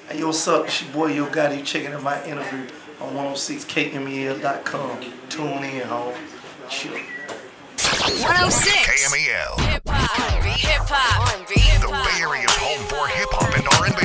Hey, yo, what's up? It's your boy, Yo Gotti. You checking out my interview on 106kmel.com. Tune in, home. Chill. 106 KMEL. Hip-hop, R&B. The Bay Area's home for hip-hop and R&B.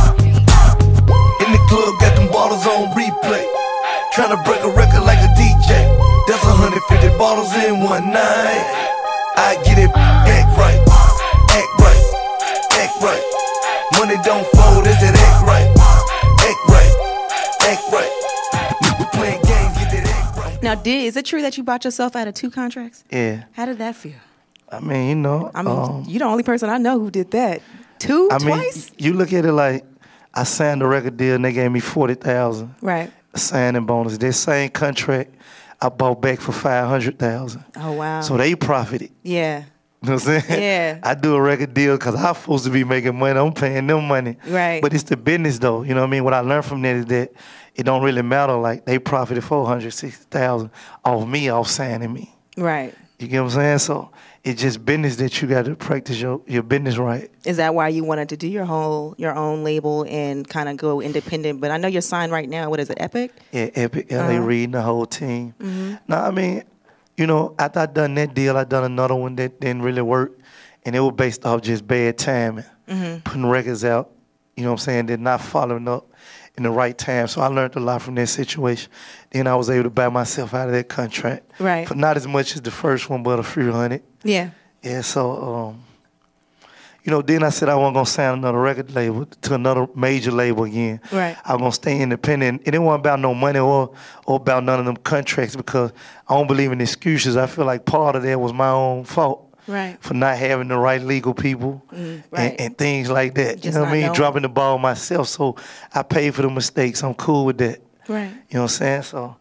In the club, got them bottles on replay. Tryna break a record like a DJ. That's 150 bottles in one night. I get it, act right, act right, act right. Money don't fold, is it act right, act right, act right. We playing games, get that act right. Now, is it true that you bought yourself out of 2 contracts? Yeah. How did that feel? I mean, you know. You're the only person I know who did that. Twice? Mean, you look at it like I signed a record deal and they gave me $40,000. Right. A signing bonus. That same contract I bought back for $500,000. Oh, wow. So they profited. Yeah. You know what I'm saying? Yeah. I do a record deal because I'm supposed to be making money. I'm paying them money. Right. But it's the business, though. You know what I mean? What I learned from that is that it don't really matter. Like, they profited $460,000 off me, off signing me. Right. You get what I'm saying? So it's just business that you got to practice your business right. Is that why you wanted to do your own label and kind of go independent? But I know you're signed right now. What is it, Epic? Yeah, Epic, L.A. Reid, and the whole team. Mm-hmm. No, I mean, you know, after I done that deal, I done another one that didn't really work. And it was based off just bad timing. Putting records out, you know what I'm saying, they're not following up in the right time. So I learned a lot from that situation. Then I was able to buy myself out of that contract. Right. For not as much as the first one, but a few hundred. Yeah. Yeah, so, you know, then I said I wasn't going to sign another record label to another major label again. Right. I was going to stay independent. And it wasn't about no money or about none of them contracts because I don't believe in excuses. I feel like part of that was my own fault. Right. For not having the right legal people right. and things like that. Just you know what I mean? knowing. Dropping the ball myself. So I paid for the mistakes. I'm cool with that. Right. You know what I'm saying? So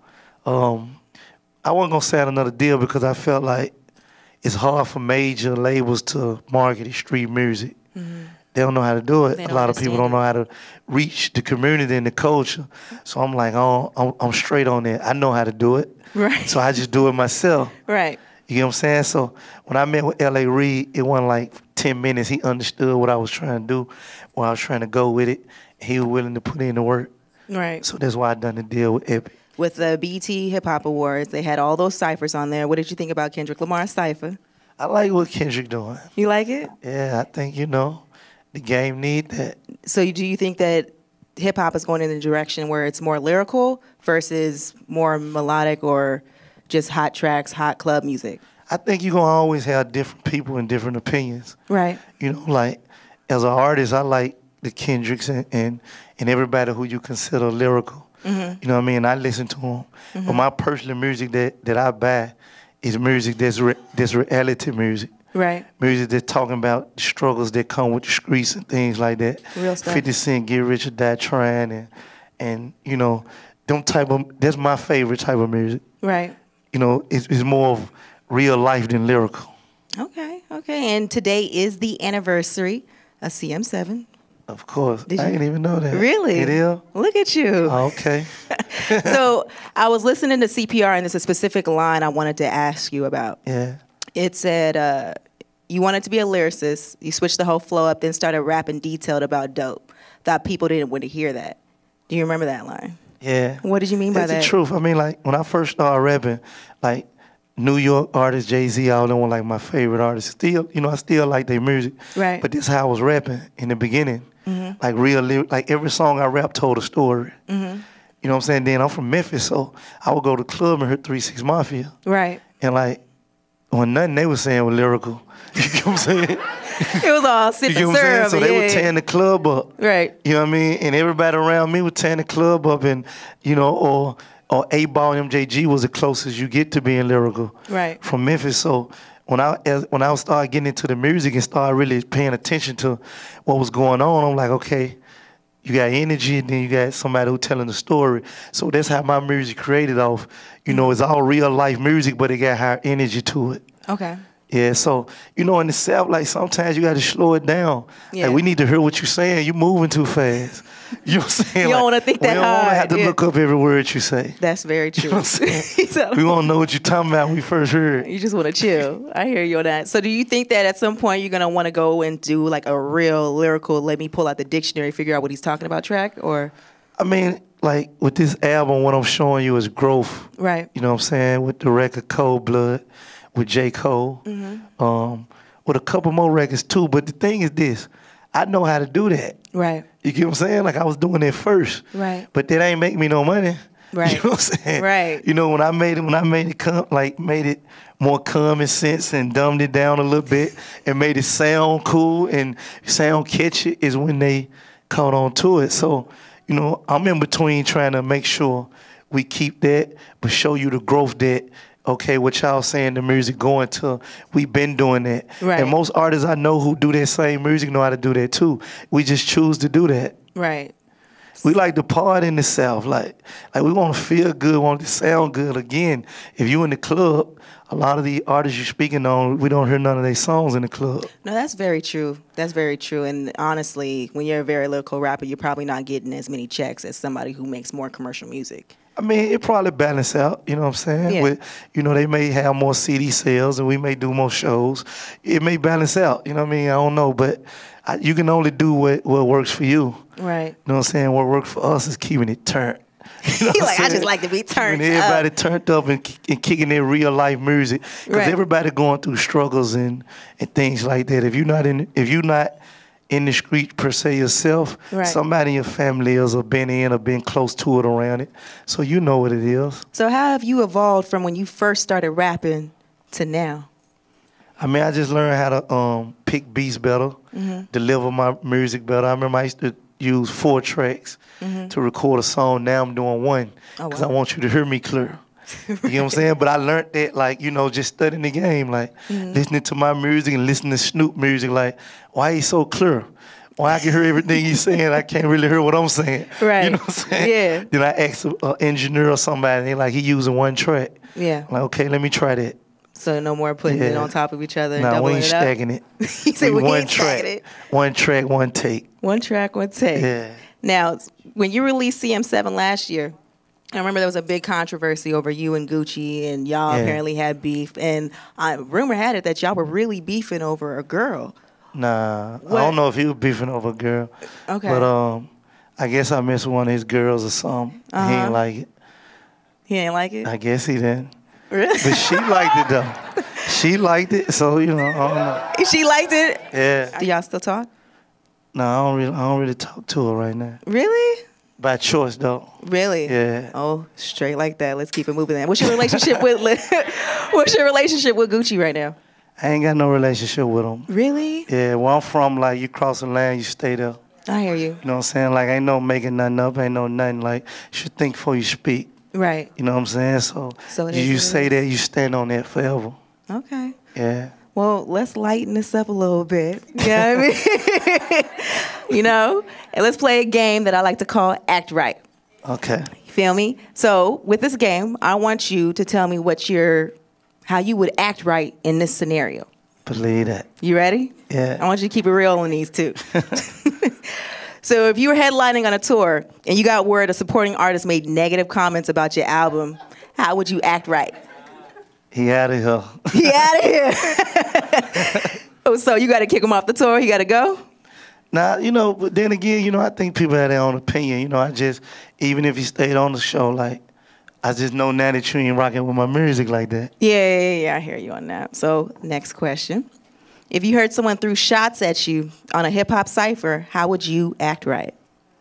I wasn't going to sign another deal because I felt like it's hard for major labels to market street music. They don't know how to do it. A lot of people don't know how to reach the community and the culture. So I'm like, oh, I'm straight on that. I know how to do it. Right. So I just do it myself. Right. You know what I'm saying? So when I met with L.A. Reid, it wasn't like 10 minutes. He understood what I was trying to do, where I was trying to go with it. He was willing to put in the work. Right. So that's why I done the deal with Epic. With the BET Hip Hop Awards, they had all those ciphers on there. What did you think about Kendrick Lamar's cipher? I like what Kendrick doing. You like it? Yeah, I think, you know, the game need that. So do you think that hip-hop is going in the direction where it's more lyrical versus more melodic or just hot tracks, hot club music? I think you're going to always have different people and different opinions. Right. You know, like, as an artist, I like the Kendricks and everybody who you consider lyrical. You know what I mean? I listen to them. But my personal music that I buy is music that's reality music. Right. Music that's talking about the struggles that come with the streets and things like that. Real stuff. 50 Cent, Get Rich or Die Trying, and you know, that's my favorite type of music. Right. You know, it's more of real life than lyrical. Okay. And today is the anniversary of CM7. Of course. I didn't even know that. Really? It is? Look at you. Oh, okay. So I was listening to CPR, and there's a specific line I wanted to ask you about. Yeah. It said, you wanted to be a lyricist. You switched the whole flow up, then started rapping detailed about dope. Thought people didn't want to hear that. Do you remember that line? Yeah. What did you mean by that? That's the truth. I mean, like, when I first started rapping, like, New York artists, Jay-Z, all them were like my favorite artists. Still, you know, I still like their music. Right. But this is how I was rapping in the beginning. Like real lyric, like every song I rap told a story. You know what I'm saying? Then I'm from Memphis, so I would go to the club and hear 3 6 Mafia. Right. And like, when nothing they was saying was lyrical. You know what I'm saying? It was all sip and serve. So they were tearing the club up. Right. You know what I mean? And everybody around me was tearing the club up, and you know, or A-Ball and MJG was the closest you get to being lyrical. Right. From Memphis. So when I started getting into the music and started really paying attention to what was going on, I'm like, okay, you got energy, and then you got somebody who telling the story. So that's how my music created off. You know, it's all real life music, but it got higher energy to it. Okay. Yeah, so, you know, in the South, like, sometimes you got to slow it down. Yeah. Like, we need to hear what you're saying. You're moving too fast. You know what I'm saying? You don't want to think that hard. We don't want to have to look up every word you say. That's very true. You know what I'm saying? We want to know what you're talking about when we first heard. You just want to chill. I hear you on that. So do you think that at some point you're going to want to go and do like a real lyrical, let me pull out the dictionary, figure out what he's talking about track? Or I mean, like, with this album, what I'm showing you is growth. Right. You know what I'm saying? With the record Cold Blood, with J. Cole, with a couple more records too. But the thing is this, I know how to do that. Right. You get what I'm saying? Like, I was doing it first. Right. But that ain't make me no money. Right. You know what I'm saying? Right. You know, when I made it made it more common sense and dumbed it down a little bit and made it sound cool and sound catchy is when they caught on to it. So, you know, I'm in between trying to make sure we keep that, but show you the growth that, okay, what y'all saying the music going to, we been doing that. Right. And most artists I know who do that same music know how to do that too. We just choose to do that. right. We like to party in the South. Like we want to feel good, want to sound good. Again, if you in the club, a lot of the artists you're speaking on, we don't hear none of their songs in the club. No, that's very true. That's very true. And honestly, when you're a very lyrical rapper, you're probably not getting as many checks as somebody who makes more commercial music. I mean, it probably balance out, you know what I'm saying? Yeah. With, you know, they may have more CD sales and we may do more shows. It may balance out, you know what I mean? I don't know, but you can only do what works for you. Right. You know what I'm saying? What works for us is keeping it turned. You know He what like, I'm I just saying? like to be turned Keeping everybody up. turned up and kicking their real life music. Because Right. everybody going through struggles and things like that. If you're not in the street per se yourself, Right. somebody in your family is or been in or been close to it around it. So you know what it is. So how have you evolved from when you first started rapping to now? I mean, I just learned how to pick beats better, deliver my music better. I remember I used to use 4 tracks to record a song. Now I'm doing 1 Oh, because wow. I want you to hear me clear. You know what I'm saying? But I learned that, like, you know, just studying the game, like listening to my music and listening to Snoop music, like, why he so clear? Why I can hear everything he's saying, I can't really hear what I'm saying. Right. You know what I'm saying? Yeah. Then I asked an engineer or somebody, and they like, he using 1 track. Yeah. I'm like, okay, let me try that. So no more putting it Yeah. on top of each other and Nah, we doubling ain't it up? stacking it. He said we ain't stacking it. 1 track, 1 take. 1 track, 1 take. Yeah. Now, when you released CM7 last year, I remember there was a big controversy over you and Gucci, and y'all Yeah. apparently had beef. And rumor had it that y'all were really beefing over a girl. Nah, What? I don't know if he was beefing over a girl. Okay. But I guess I missed one of his girls or something. He Uh-huh. ain't like it. He ain't like it? I guess he didn't. Really? But she liked it though. She liked it, so you know, I don't know. She liked it? Yeah. Do y'all still talk? No, I don't really talk to her right now. Really? By choice though. Really? Yeah. Oh, straight like that. Let's keep it moving then. What's your relationship with What's your relationship with Gucci right now? I ain't got no relationship with him. Really? Yeah, where I'm from, like, you cross the line, you stay there. I hear you. You know what I'm saying? Like, ain't no making nothing up, ain't no nothing. Like, you should think before you speak. Right. You know what I'm saying? So it is you what it say is. that, you stand on that forever. Okay. Yeah. Well, let's lighten this up a little bit. You know what I mean? You know? And let's play a game that I like to call Act Right. Okay. You feel me? So with this game, I want you to tell me how you would act right in this scenario. Believe that. You ready? Yeah. I want you to keep it real on these too. So if you were headlining on a tour and you got word a supporting artist made negative comments about your album, how would you act right? He out of here. He out of here. Oh, so you got to kick him off the tour? He got to go? Now, you know, but then again, you know, I think people have their own opinion. You know, even if he stayed on the show, like, I just know now that you ain't rocking with my music like that. Yeah, I hear you on that. So next question. If you heard someone threw shots at you on a hip-hop cypher, how would you act right?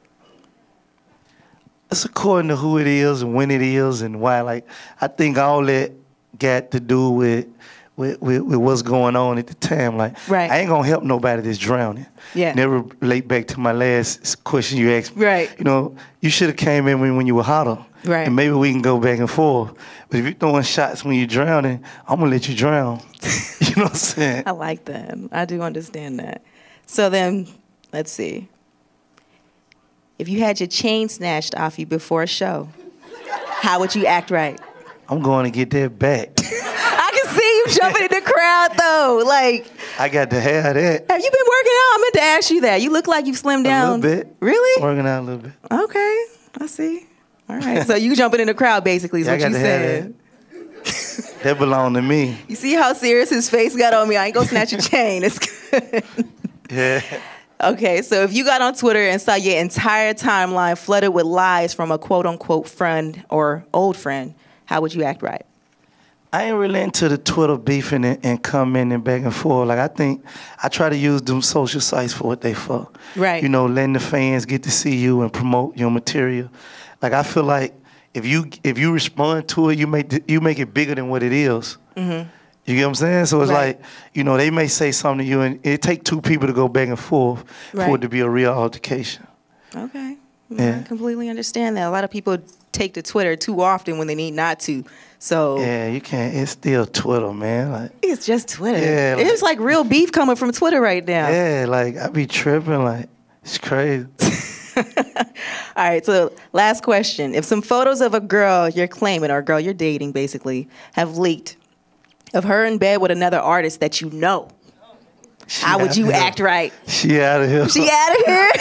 It's according to who it is and when it is and why. Like, I think all that got to do with what's going on at the time. Like, Right. I ain't gonna help nobody that's drowning. Yeah. Never relate back to my last question you asked me. Right. You know, you should have came in when you were hotter. Right. And maybe we can go back and forth. But if you're throwing shots when you're drowning, I'm gonna let you drown. You know what I'm saying? I like that. I do understand that. So then, let's see. If you had your chain snatched off you before a show, how would you act right? I'm going to get that back. I can see you jumping in the crowd though? Like, I got to have that. Have you been working out? I meant to ask you that. You look like you've slimmed down. A little bit. Really? Working out a little bit. Okay, I see. All right, so you jumping in the crowd basically is what you said. That belong to me. You see how serious his face got on me? I ain't gonna snatch your chain. It's good. Yeah. Okay, so if you got on Twitter and saw your entire timeline flooded with lies from a quote-unquote friend or old friend, how would you act right? I ain't really into the Twitter beefing and commenting back and forth. Like, I think I try to use them social sites for what they for. Right. You know, letting the fans get to see you and promote your material. Like, I feel like if you respond to it, you make it bigger than what it is. Mm-hmm. You get what I'm saying? So it's like, you know, they may say something to you, and it take two people to go back and forth for it to be a real altercation. Okay. Yeah. I completely understand that. A lot of people take to Twitter too often when they need not to. So yeah, you can't. It's still Twitter, man. Like, it's just Twitter. Yeah, like, it's like real beef coming from Twitter right now. Yeah, like I be tripping. Like, it's crazy. All right, so last question. If some photos of a girl you're claiming or a girl you're dating basically have leaked of her in bed with another artist that you know, how would you act right? She out of here. She out of here?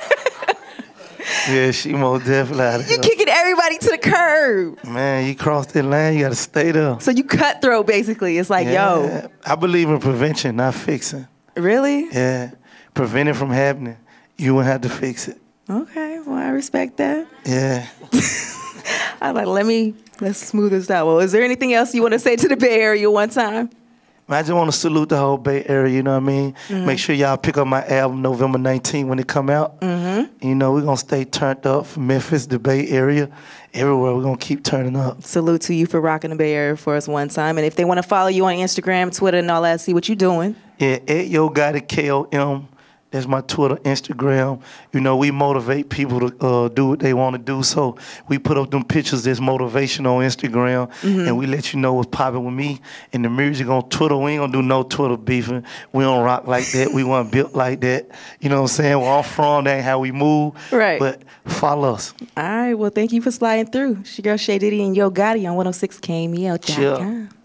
Yeah, she most definitely out of here. You kicking everybody to the curb. Man, you cross that line, you got to stay there. So you cutthroat basically. It's like, yo. I believe in prevention, not fixing. Really? Yeah. Prevent it from happening. You won't have to fix it. Okay, well, I respect that. Yeah. I'm like, let's smooth this out. Well, is there anything else you want to say to the Bay Area one time? I just want to salute the whole Bay Area, you know what I mean? Mm-hmm. Make sure y'all pick up my album November 19th when it come out. Mm-hmm. You know, we're going to stay turned up from Memphis, the Bay Area. Everywhere, we're going to keep turning up. Salute to you for rocking the Bay Area for us one time. And if they want to follow you on Instagram, Twitter, and all that, see what you're doing. Yeah, at Yo Gotti, KOM. That's my Twitter, Instagram. You know, we motivate people to do what they want to do. So we put up them pictures that's motivational on Instagram, and we let you know what's popping with me. And the music on Twitter, we ain't going to do no Twitter beefing. We don't rock like that. We weren't built like that. You know what I'm saying? Where I'm from, that ain't how we move. Right. But follow us. All right. Well, thank you for sliding through. It's your girl Shay Diddy and Yo Gotti on 106KMEL.com.